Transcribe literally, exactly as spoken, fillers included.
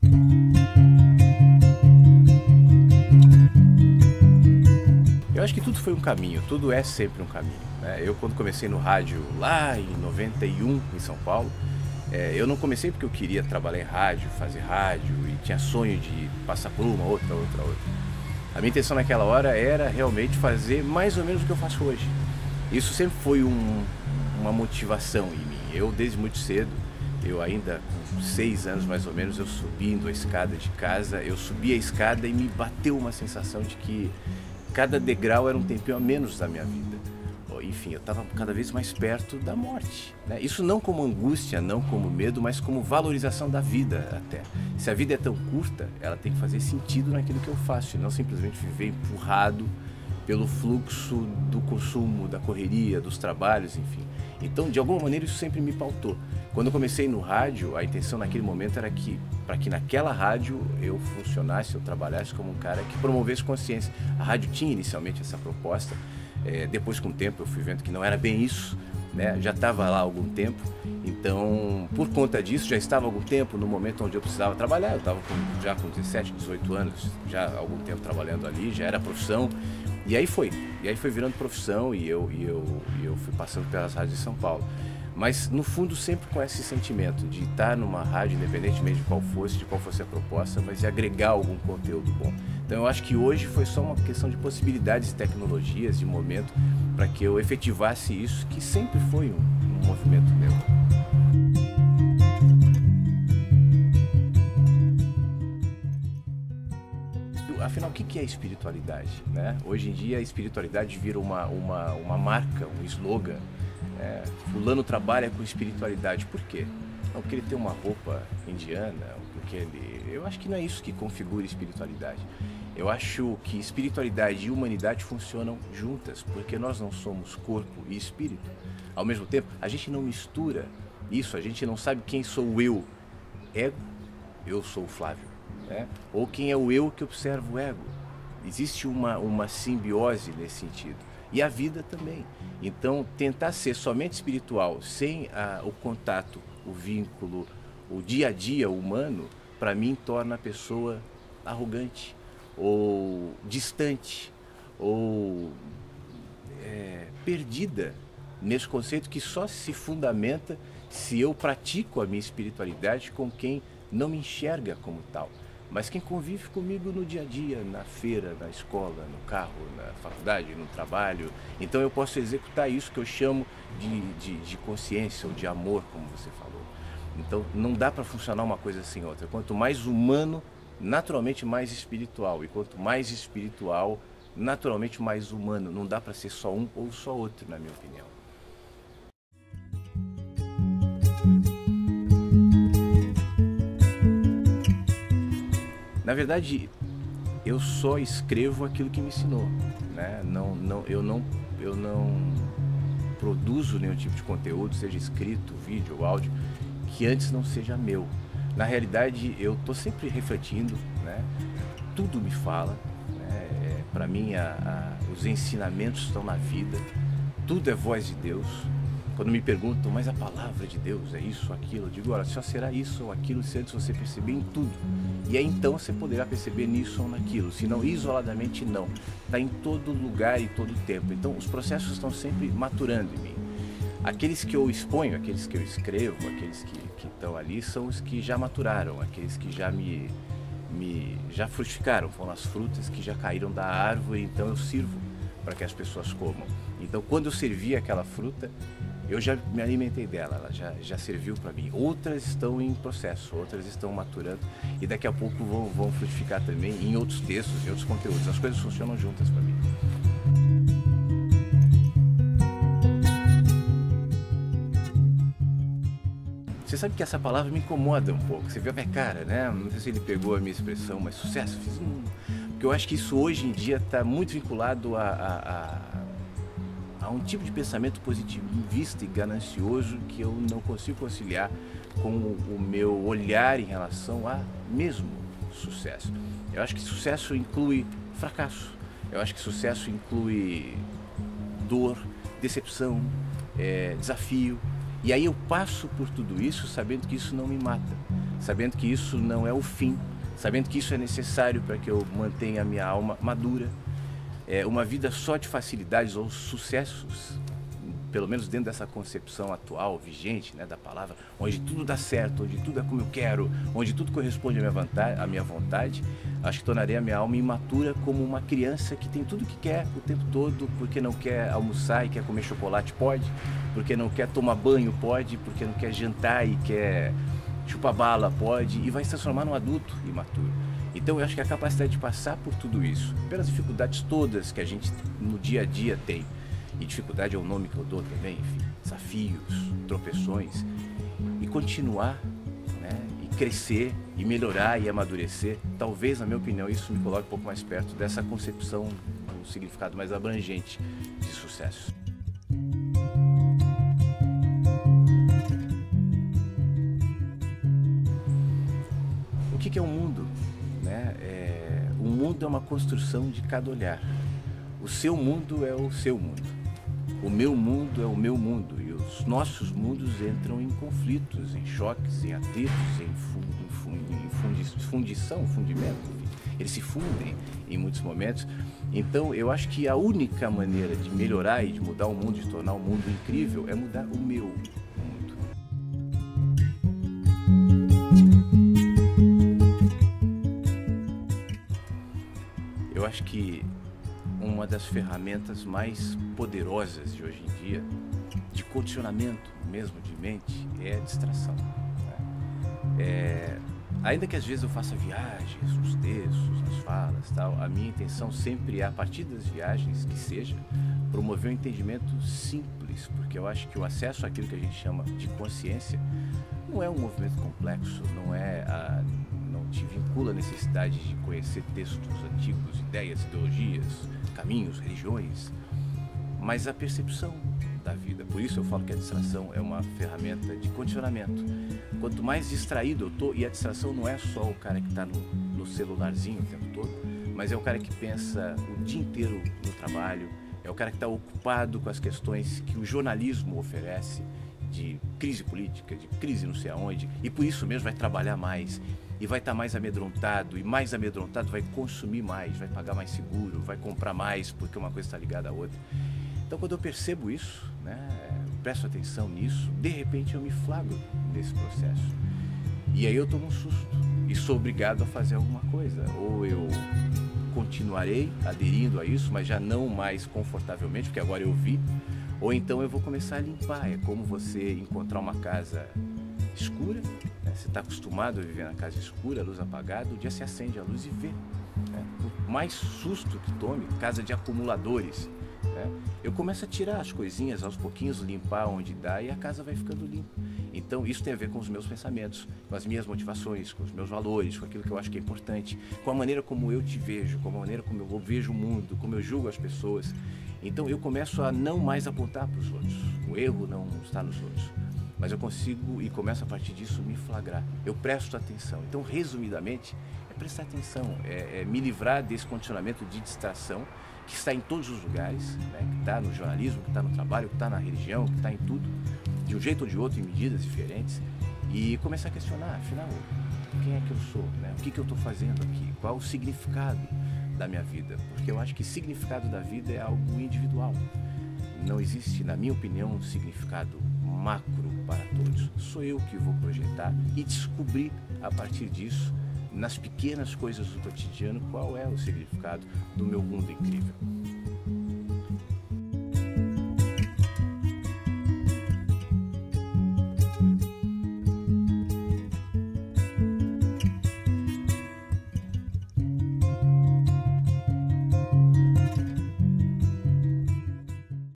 Eu acho que tudo foi um caminho, tudo é sempre um caminho, né? Eu, quando comecei no rádio lá em noventa e um, em São Paulo, é, eu não comecei porque eu queria trabalhar em rádio, fazer rádio e tinha sonho de passar por uma, outra, outra, outra. A minha intenção naquela hora era realmente fazer mais ou menos o que eu faço hoje. Isso sempre foi um, uma motivação em mim. Eu, desde muito cedo, eu ainda com seis anos mais ou menos, eu subindo a escada de casa, eu subi a escada e me bateu uma sensação de que cada degrau era um tempinho a menos da minha vida. Enfim, eu estava cada vez mais perto da morte, né? Isso não como angústia, não como medo, mas como valorização da vida até. Se a vida é tão curta, ela tem que fazer sentido naquilo que eu faço, e não simplesmente viver empurrado pelo fluxo do consumo, da correria, dos trabalhos, enfim. Então, de alguma maneira, isso sempre me pautou. Quando eu comecei no rádio, a intenção naquele momento era que, para que naquela rádio eu funcionasse, eu trabalhasse como um cara que promovesse consciência. A rádio tinha inicialmente essa proposta, é, depois com o tempo eu fui vendo que não era bem isso, né? Já estava lá há algum tempo, então por conta disso já estava há algum tempo no momento onde eu precisava trabalhar. Eu estava já com dezessete, dezoito anos, já há algum tempo trabalhando ali, já era profissão. E aí foi, e aí foi virando profissão e eu, e eu, e eu fui passando pelas rádios de São Paulo. Mas no fundo sempre com esse sentimento de estar numa rádio, independentemente de qual fosse, de qual fosse a proposta, mas de agregar algum conteúdo bom. Então eu acho que hoje foi só uma questão de possibilidades de tecnologias, de momento, para que eu efetivasse isso, que sempre foi um, um movimento meu. Afinal, o que é espiritualidade, né? Hoje em dia a espiritualidade vira uma, uma, uma marca, um slogan. É, fulano trabalha com espiritualidade. Por quê? Não porque ele tem uma roupa indiana, porque ele... Eu acho que não é isso que configura espiritualidade. Eu acho que espiritualidade e humanidade funcionam juntas, porque nós não somos corpo e espírito. Ao mesmo tempo, a gente não mistura isso, a gente não sabe quem sou eu. Ego, eu sou o Flávio. É? Ou quem é o eu que observa o ego. Existe uma, uma simbiose nesse sentido. E a vida também. Então, tentar ser somente espiritual, sem a, o contato, o vínculo, o dia a dia humano, para mim torna a pessoa arrogante, ou distante, ou é, perdida nesse conceito que só se fundamenta se eu pratico a minha espiritualidade com quem não me enxerga como tal, mas quem convive comigo no dia a dia, na feira, na escola, no carro, na faculdade, no trabalho. Então eu posso executar isso que eu chamo de, de, de consciência ou de amor, como você falou. Então não dá para funcionar uma coisa sem outra. Quanto mais humano, naturalmente mais espiritual. E quanto mais espiritual, naturalmente mais humano. Não dá para ser só um ou só outro, na minha opinião. Na verdade, eu só escrevo aquilo que me ensinou, né? Não, não, eu, não, eu não produzo nenhum tipo de conteúdo, seja escrito, vídeo ou áudio, que antes não seja meu. Na realidade, eu estou sempre refletindo, né? Tudo me fala, né? É, para mim, a, a, os ensinamentos estão na vida, tudo é voz de Deus. Quando me perguntam, mas a palavra de Deus é isso, aquilo, eu digo, olha, só será isso ou aquilo se antes você perceber em tudo. E aí então você poderá perceber nisso ou naquilo, senão isoladamente não. Está em todo lugar e todo tempo. Então os processos estão sempre maturando em mim. Aqueles que eu exponho, aqueles que eu escrevo, aqueles que, que estão ali, são os que já maturaram, aqueles que já me, me já frutificaram, foram as frutas que já caíram da árvore, então eu sirvo para que as pessoas comam. Então quando eu servi aquela fruta, eu já me alimentei dela, ela já, já serviu para mim. Outras estão em processo, outras estão maturando e daqui a pouco vão, vão frutificar também em outros textos, em outros conteúdos. As coisas funcionam juntas para mim. Você sabe que essa palavra me incomoda um pouco. Você vê a minha cara, né? Não sei se ele pegou a minha expressão, mas sucesso. Fiz um... Porque eu acho que isso hoje em dia está muito vinculado a... a, a... Há um tipo de pensamento positivista e ganancioso que eu não consigo conciliar com o meu olhar em relação a mesmo sucesso. Eu acho que sucesso inclui fracasso, eu acho que sucesso inclui dor, decepção, é, desafio. E aí eu passo por tudo isso sabendo que isso não me mata, sabendo que isso não é o fim, sabendo que isso é necessário para que eu mantenha a minha alma madura. É, uma vida só de facilidades ou sucessos, pelo menos dentro dessa concepção atual, vigente, né, da palavra, onde tudo dá certo, onde tudo é como eu quero, onde tudo corresponde à minha vontade, à minha vontade, acho que tornaria a minha alma imatura como uma criança que tem tudo o que quer o tempo todo, porque não quer almoçar e quer comer chocolate, pode, porque não quer tomar banho, pode, porque não quer jantar e quer chupar bala, pode, e vai se transformar num adulto imaturo. Então eu acho que a capacidade de passar por tudo isso, pelas dificuldades todas que a gente no dia a dia tem, e dificuldade é o nome que eu dou também, enfim, desafios, tropeções, e continuar, né, e crescer, e melhorar, e amadurecer, talvez, na minha opinião, isso me coloque um pouco mais perto dessa concepção, um significado mais abrangente de sucesso. O que que é o mundo? Né? É, o mundo é uma construção de cada olhar. O seu mundo é o seu mundo. O meu mundo é o meu mundo. E os nossos mundos entram em conflitos, em choques, em atritos, em, fu em, fu em fundi fundição, fundimento. Enfim. Eles se fundem em muitos momentos. Então, eu acho que a única maneira de melhorar e de mudar o mundo, de tornar o mundo incrível, é mudar o meu mundo. Eu acho que uma das ferramentas mais poderosas de hoje em dia, de condicionamento mesmo de mente, é a distração. Né? É, ainda que às vezes eu faça viagens, nos textos, nas falas, tal, a minha intenção sempre é, a partir das viagens, que seja, promover um entendimento simples, porque eu acho que o acesso àquilo que a gente chama de consciência não é um movimento complexo, não é a... te vincula a necessidade de conhecer textos antigos, ideias, ideologias, caminhos, religiões, mas a percepção da vida. Por isso eu falo que a distração é uma ferramenta de condicionamento. Quanto mais distraído eu tô, e a distração não é só o cara que está no, no celularzinho o tempo todo, mas é o cara que pensa o dia inteiro no trabalho, é o cara que está ocupado com as questões que o jornalismo oferece, de crise política, de crise não sei aonde, e por isso mesmo vai trabalhar mais, e vai estar mais amedrontado, e mais amedrontado vai consumir mais, vai pagar mais seguro, vai comprar mais, porque uma coisa está ligada à outra. Então, quando eu percebo isso, né, presto atenção nisso, de repente eu me flagro nesse processo. E aí eu tomo um susto, e sou obrigado a fazer alguma coisa. Ou eu continuarei aderindo a isso, mas já não mais confortavelmente, porque agora eu vi, ou então eu vou começar a limpar. É como você encontrar uma casa escura, né? Você está acostumado a viver na casa escura, a luz apagada, o dia se acende a luz e vê. Né? Por mais susto que tome, casa de acumuladores, né? Eu começo a tirar as coisinhas aos pouquinhos, limpar onde dá e a casa vai ficando limpa. Então isso tem a ver com os meus pensamentos, com as minhas motivações, com os meus valores, com aquilo que eu acho que é importante, com a maneira como eu te vejo, com a maneira como eu vejo o mundo, como eu julgo as pessoas. Então eu começo a não mais apontar para os outros. O erro não está nos outros. Mas eu consigo, e começo a partir disso, me flagrar. Eu presto atenção. Então, resumidamente, é prestar atenção, é, é me livrar desse condicionamento de distração que está em todos os lugares, né? Que está no jornalismo, que está no trabalho, que está na religião, que está em tudo, de um jeito ou de outro, em medidas diferentes, e começar a questionar, afinal, quem é que eu sou? Né? O que, que eu estou fazendo aqui? Qual o significado da minha vida? Porque eu acho que significado da vida é algo individual. Não existe, na minha opinião, um significado macro para todos. Sou eu que vou projetar e descobrir a partir disso, nas pequenas coisas do cotidiano, qual é o significado do meu mundo incrível.